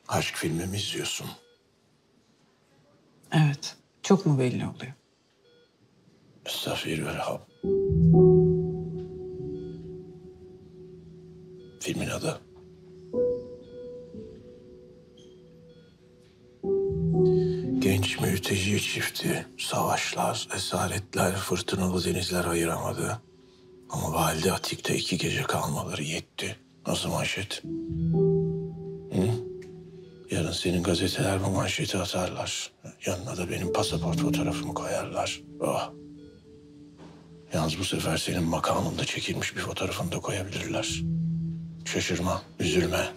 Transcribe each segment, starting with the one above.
Aşk filmi mi izliyorsun? Evet. Çok mu belli oluyor? Estağfirullah. Filmin adı. Genç mülteci çifti, savaşlar, esaretler, fırtınalı denizler ayıramadı. Ama valide Atik'te 2 gece kalmaları yetti. Nasıl manşet? Hı? Yarın senin gazeteler bu manşeti atarlar. Yanına da benim pasaport fotoğrafımı koyarlar. Oh. Yalnız bu sefer senin makamında çekilmiş bir fotoğrafını da koyabilirler. Şaşırma, üzülme.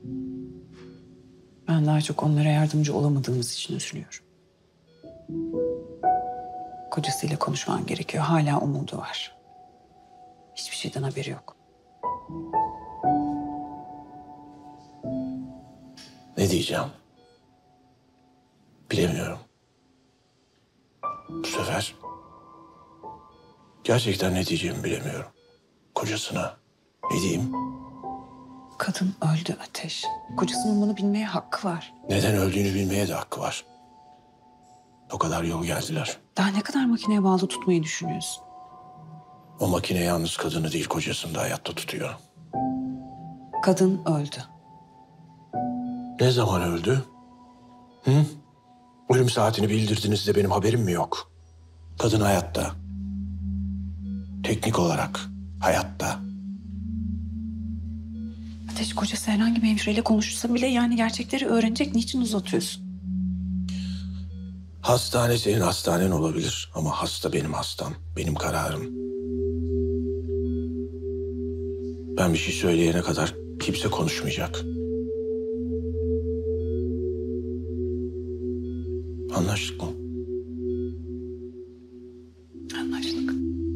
Ben daha çok onlara yardımcı olamadığımız için üzülüyorum. Kocasıyla konuşman gerekiyor. Hala umudu var. Hiçbir şeyden haberi yok. Ne diyeceğim? Bilemiyorum. Bu sefer gerçekten ne diyeceğimi bilemiyorum. Kocasına ne diyeyim? Kadın öldü Ateş. Kocasının bunu bilmeye hakkı var. Neden öldüğünü bilmeye de hakkı var. O kadar yol geldiler. Daha ne kadar makineye bağlı tutmayı düşünüyorsun? O makine yalnız kadını değil kocasını da hayatta tutuyor. Kadın öldü. Ne zaman öldü? Hı? Ölüm saatini bildirdiniz de benim haberim mi yok? Kadın hayatta. Teknik olarak hayatta. Ateş, kocası herhangi bir hemşireyle konuşsa bile yani gerçekleri öğrenecek. Niçin uzatıyorsun? Hastane senin hastanen olabilir ama hasta benim hastam, benim kararım. Ben bir şey söyleyene kadar kimse konuşmayacak. Anlaştık mı? Anlaştık.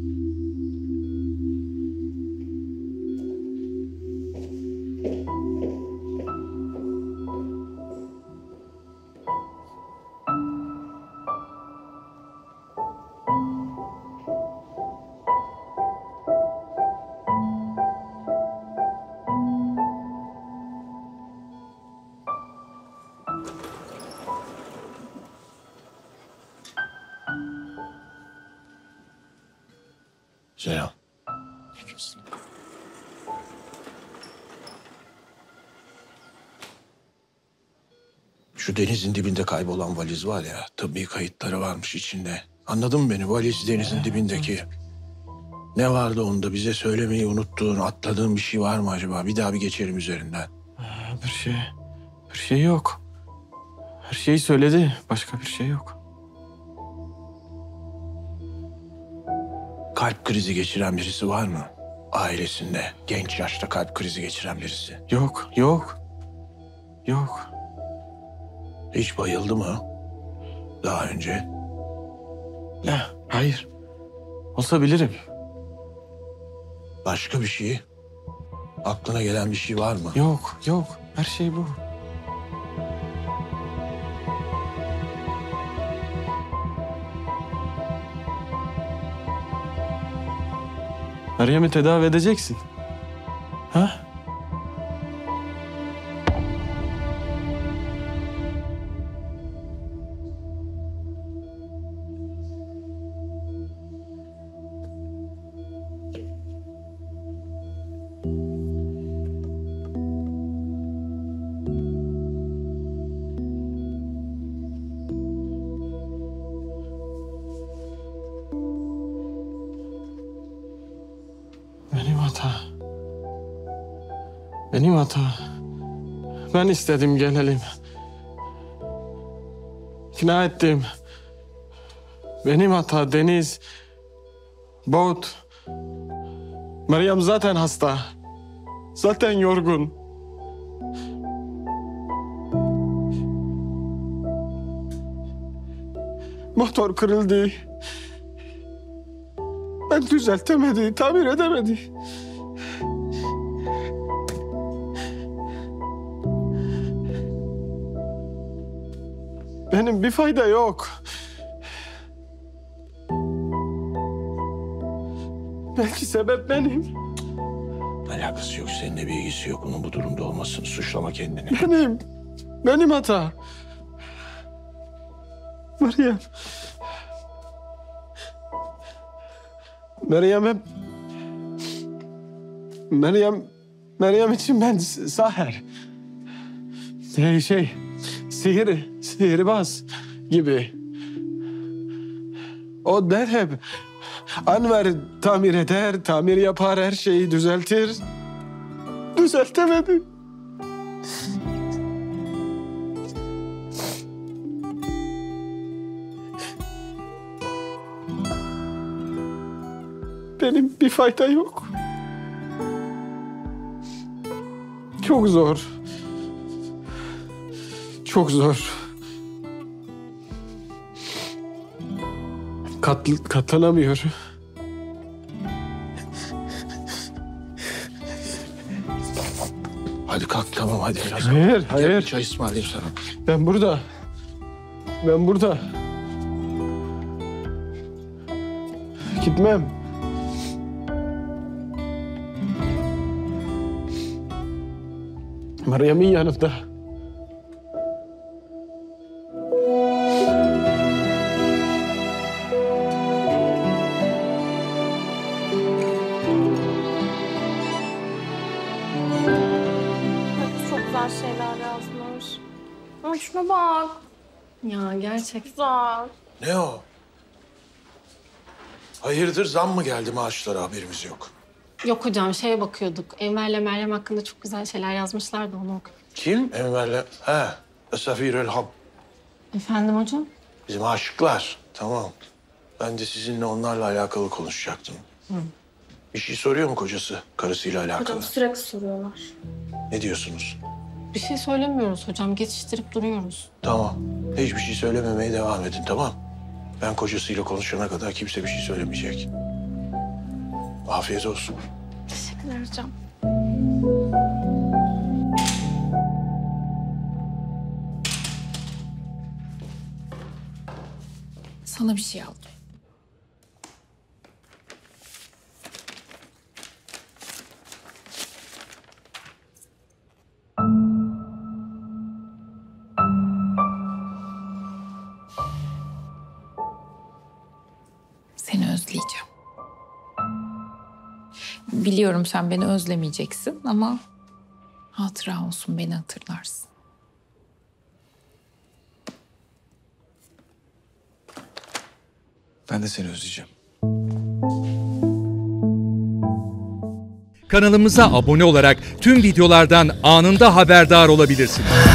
Selam. Şu denizin dibinde kaybolan valiz var ya, tıbbi kayıtları varmış içinde. Anladın mı beni? Valiz denizin dibindeki. Ne vardı onda bize söylemeyi unuttuğun, atladığın bir şey var mı acaba? Bir daha bir geçelim üzerinden. Bir şey yok. Her şeyi söyledi. Başka bir şey yok. Kalp krizi geçiren birisi var mı? Ailesinde genç yaşta kalp krizi geçiren birisi. Yok, yok. Yok. Hiç bayıldı mı? Daha önce. Ne? Hayır. Olsa bilirim. Başka bir şey? Aklına gelen bir şey var mı? Yok, yok. Her şey bu. Meryem'i tedavi edeceksin. Ha? Benim hata. Benim hata. Ben istedim gelelim. İkna ettim. Benim hata Deniz. Boğut. Meryem zaten hasta. Zaten yorgun. Motor kırıldı. Ben düzeltemedi, tamir edemedi. Benim bir fayda yok. Belki sebep benim. Alakası yok, seninle bir ilgisi yok. Onun bu durumda olmasını suçlama kendini. Benim. Benim hata. Meryem. Meryem hep... Meryem için ben saher. Sihirbaz gibi. O der hep. Anver tamir eder, tamir yapar, her şeyi düzeltir. Düzeltemedi. Benim bir fayda yok. Çok zor. Çok zor. Katlanamıyor. Hadi kalk tamam hadi biraz. Hayır, hayır. Gel bir çay ısmarlayayım sana. Ben burada. Ben burada. Gitmem. Meryem'in yanında. Çok güzel şeyler yazmış. Ama şuna bak. Ya gerçekten. Güzel. Ne o? Hayırdır zam mı geldi maaşlara haberimiz yok. Yok hocam şeye bakıyorduk. Enver'le Meryem hakkında çok güzel şeyler yazmışlar da onu okuduk. Kim? Enver'le. He. Esafirül Hab. Efendim hocam? Bizim aşıklar. Tamam. Ben de sizinle onlarla alakalı konuşacaktım. Bir şey soruyor mu kocası karısıyla alakalı? Hocam sürekli soruyorlar. Ne diyorsunuz? Bir şey söylemiyoruz hocam. Geçiştirip duruyoruz. Tamam. Hiçbir şey söylememeye devam edin tamam. Ben kocasıyla konuşana kadar kimse bir şey söylemeyecek. Afiyet olsun. Teşekkürler hocam. Sana bir şey aldım. Seni özleyeceğim. Biliyorum sen beni özlemeyeceksin ama hatıra olsun, beni hatırlarsın. Ben de seni özleyeceğim. Kanalımıza abone olarak tüm videolardan anında haberdar olabilirsiniz.